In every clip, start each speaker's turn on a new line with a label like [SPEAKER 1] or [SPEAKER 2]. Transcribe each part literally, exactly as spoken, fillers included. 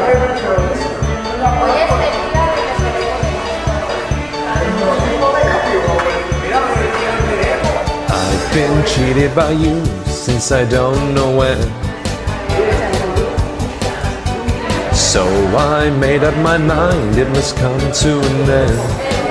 [SPEAKER 1] I've been cheated by you since I don't know when. So I made up my mind it must come to an end.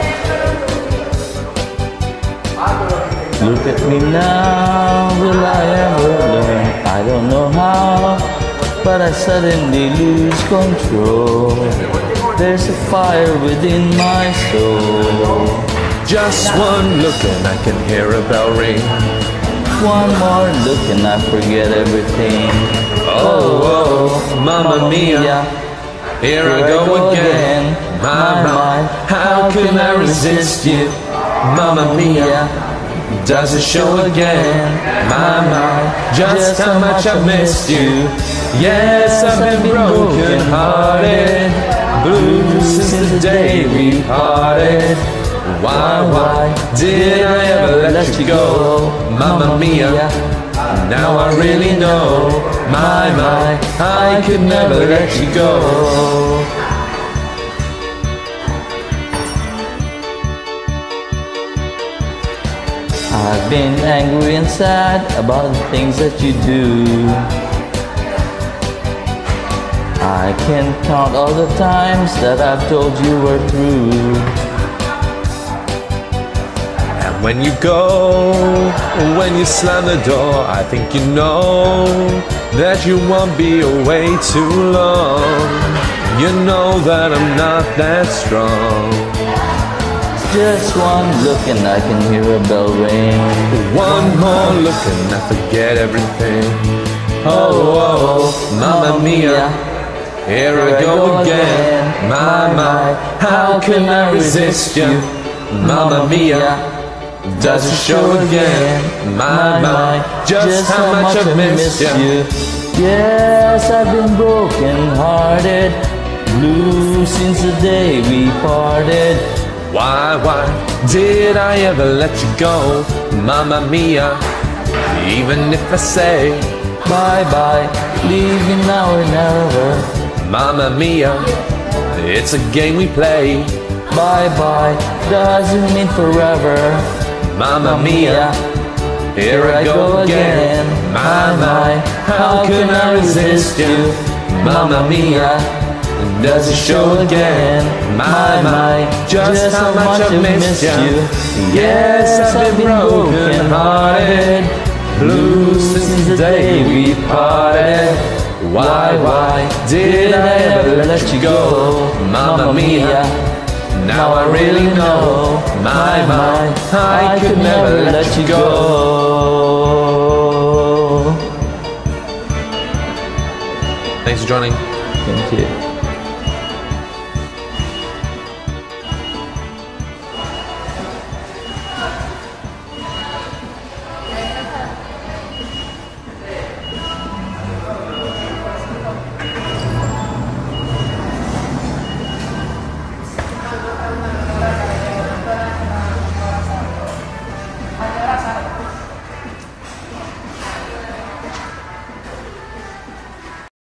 [SPEAKER 2] Look at me now, will I ever learn? I don't know how, but I suddenly lose control. There's a fire within my soul.
[SPEAKER 1] Just one look and I can hear a bell ring.
[SPEAKER 2] One more look and I forget everything.
[SPEAKER 1] Oh, oh, Mamma Mia, here I go again. My, my, how can I resist you? Mamma Mia, does it show again? My, my, just how much I've missed you. Yes, I've been broken hearted, blue since the day we parted. Why, why did I ever let you go? Mamma Mia, now I really know. My, my, I could never let you go.
[SPEAKER 2] I've been angry and sad about the things that you do. I can't count all the times that I've told you we're through.
[SPEAKER 1] When you go, when you slam the door, I think you know that you won't be away too long. You know that I'm not that strong.
[SPEAKER 2] Just one look and I can hear a bell ring.
[SPEAKER 1] One more look and I forget everything. Oh, oh, Mamma Mia, here I go again. My, my, how can I resist you? Mamma Mia, does it show again? My, my, just how much I've missed you.
[SPEAKER 2] Yes, I've been broken hearted, blue since the day we parted.
[SPEAKER 1] Why, why did I ever let you go? Mamma Mia, even if I say
[SPEAKER 2] bye-bye, leaving now or never.
[SPEAKER 1] Mamma Mia, it's a game we play.
[SPEAKER 2] Bye-bye doesn't mean forever.
[SPEAKER 1] Mamma Mia, here I go again. My, my, how can I resist you? Mamma Mia, does it show again? My, my, just how much I've missed you. Yes, I've been broken hearted, blue since the day we parted. Why, why did I ever let you go? Mamma Mia, now I really know. My, my, I could never let you go.
[SPEAKER 2] go.
[SPEAKER 1] Thanks for joining.
[SPEAKER 2] Thank you.